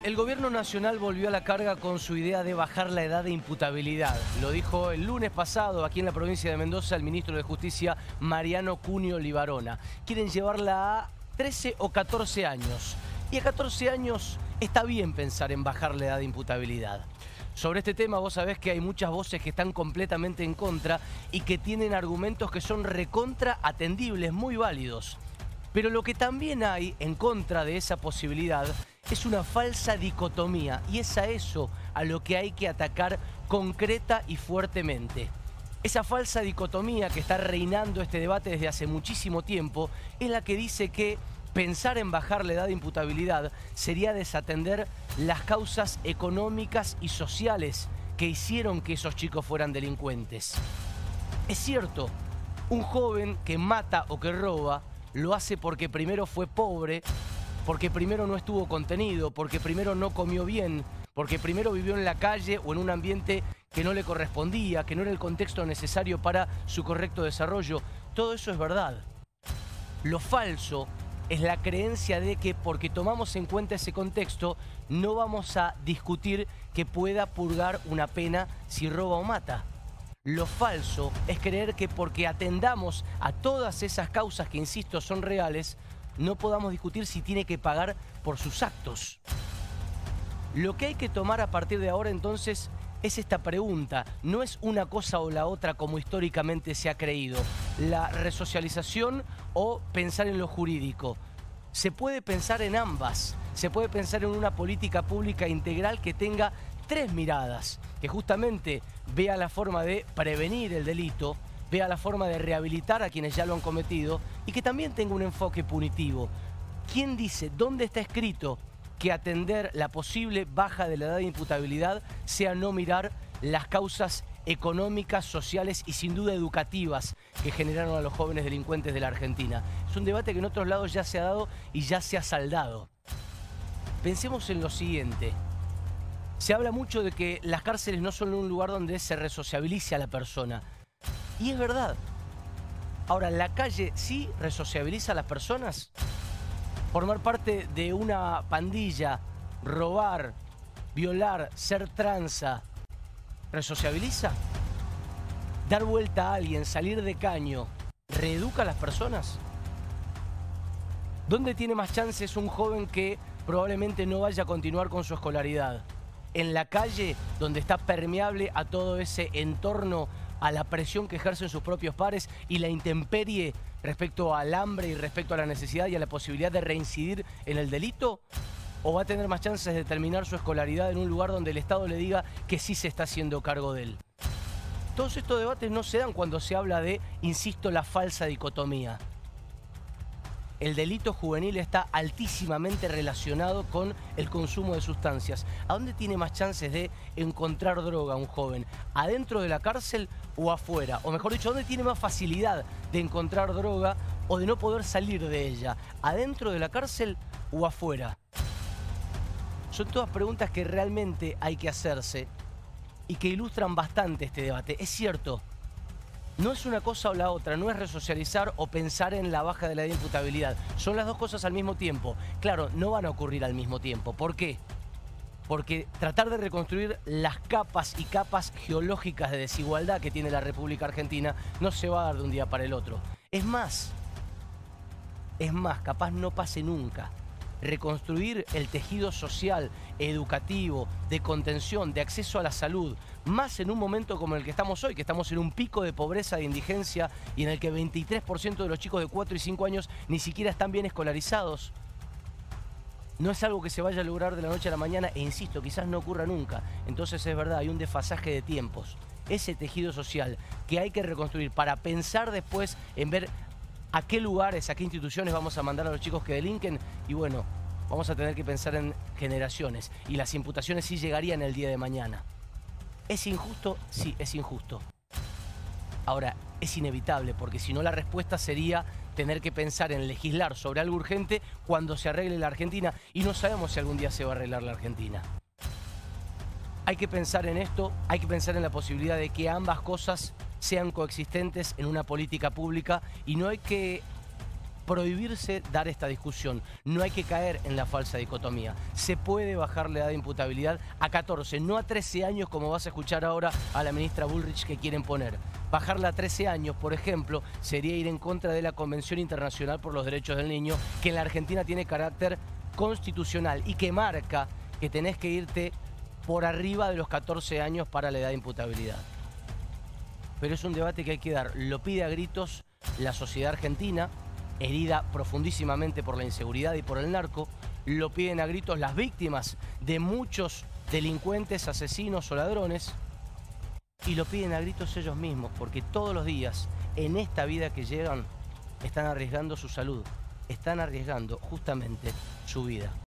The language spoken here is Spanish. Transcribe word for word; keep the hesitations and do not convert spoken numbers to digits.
El gobierno nacional volvió a la carga con su idea de bajar la edad de imputabilidad. Lo dijo el lunes pasado aquí en la provincia de Mendoza el ministro de Justicia, Mariano Cunio Libarona. Quieren llevarla a trece o catorce años. Y a catorce años está bien pensar en bajar la edad de imputabilidad. Sobre este tema vos sabés que hay muchas voces que están completamente en contra y que tienen argumentos que son recontra atendibles, muy válidos. Pero lo que también hay en contra de esa posibilidad es una falsa dicotomía, y es a eso a lo que hay que atacar concreta y fuertemente. Esa falsa dicotomía que está reinando este debate desde hace muchísimo tiempo es la que dice que pensar en bajar la edad de imputabilidad sería desatender las causas económicas y sociales que hicieron que esos chicos fueran delincuentes. Es cierto, un joven que mata o que roba lo hace porque primero fue pobre, porque primero no estuvo contenido, porque primero no comió bien, porque primero vivió en la calle o en un ambiente que no le correspondía, que no era el contexto necesario para su correcto desarrollo. Todo eso es verdad. Lo falso es la creencia de que porque tomamos en cuenta ese contexto no vamos a discutir que pueda purgar una pena si roba o mata. Lo falso es creer que porque atendamos a todas esas causas que, insisto, son reales, no podamos discutir si tiene que pagar por sus actos. Lo que hay que tomar a partir de ahora entonces es esta pregunta. No es una cosa o la otra como históricamente se ha creído. La resocialización o pensar en lo jurídico. Se puede pensar en ambas. Se puede pensar en una política pública integral que tenga tres miradas, que justamente vea la forma de prevenir el delito, vea la forma de rehabilitar a quienes ya lo han cometido y que también tenga un enfoque punitivo. ¿Quién dice, dónde está escrito que atender la posible baja de la edad de imputabilidad sea no mirar las causas económicas, sociales y sin duda educativas que generaron a los jóvenes delincuentes de la Argentina? Es un debate que en otros lados ya se ha dado y ya se ha saldado. Pensemos en lo siguiente. Se habla mucho de que las cárceles no son un lugar donde se resociabilice a la persona. Y es verdad. Ahora, ¿la calle sí resociabiliza a las personas? Formar parte de una pandilla, robar, violar, ser tranza, ¿resociabiliza? Dar vuelta a alguien, salir de caño, ¿reeduca a las personas? ¿Dónde tiene más chances un joven que probablemente no vaya a continuar con su escolaridad? ¿En la calle, donde está permeable a todo ese entorno, a la presión que ejercen sus propios pares y la intemperie respecto al hambre y respecto a la necesidad y a la posibilidad de reincidir en el delito? ¿O va a tener más chances de terminar su escolaridad en un lugar donde el Estado le diga que sí se está haciendo cargo de él? Todos estos debates no se dan cuando se habla de, insisto, la falsa dicotomía. El delito juvenil está altísimamente relacionado con el consumo de sustancias. ¿A dónde tiene más chances de encontrar droga un joven? ¿Adentro de la cárcel o afuera? O mejor dicho, ¿dónde tiene más facilidad de encontrar droga o de no poder salir de ella? ¿Adentro de la cárcel o afuera? Son todas preguntas que realmente hay que hacerse y que ilustran bastante este debate. Es cierto. No es una cosa o la otra, no es resocializar o pensar en la baja de la imputabilidad. Son las dos cosas al mismo tiempo. Claro, no van a ocurrir al mismo tiempo. ¿Por qué? Porque tratar de reconstruir las capas y capas geológicas de desigualdad que tiene la República Argentina no se va a dar de un día para el otro. Es más, es más, capaz no pase nunca. Reconstruir el tejido social, educativo, de contención, de acceso a la salud, más en un momento como el que estamos hoy, que estamos en un pico de pobreza, de indigencia y en el que veintitrés por ciento de los chicos de cuatro y cinco años ni siquiera están bien escolarizados. No es algo que se vaya a lograr de la noche a la mañana e insisto, quizás no ocurra nunca. Entonces es verdad, hay un desfasaje de tiempos. Ese tejido social que hay que reconstruir para pensar después en ver a qué lugares, a qué instituciones vamos a mandar a los chicos que delinquen. Y bueno, vamos a tener que pensar en generaciones. Y las imputaciones sí llegarían el día de mañana. ¿Es injusto? Sí, es injusto. Ahora, es inevitable, porque si no la respuesta sería tener que pensar en legislar sobre algo urgente cuando se arregle la Argentina. Y no sabemos si algún día se va a arreglar la Argentina. Hay que pensar en esto, hay que pensar en la posibilidad de que ambas cosas sean coexistentes en una política pública y no hay que prohibirse dar esta discusión. No hay que caer en la falsa dicotomía. Se puede bajar la edad de imputabilidad a catorce, no a trece años como vas a escuchar ahora a la ministra Bullrich que quieren poner. Bajarla a trece años, por ejemplo, sería ir en contra de la Convención Internacional por los Derechos del Niño, que en la Argentina tiene carácter constitucional y que marca que tenés que irte por arriba de los catorce años para la edad de imputabilidad. Pero es un debate que hay que dar. Lo pide a gritos la sociedad argentina, herida profundísimamente por la inseguridad y por el narco. Lo piden a gritos las víctimas de muchos delincuentes, asesinos o ladrones. Y lo piden a gritos ellos mismos, porque todos los días, en esta vida que llegan, están arriesgando su salud, están arriesgando justamente su vida.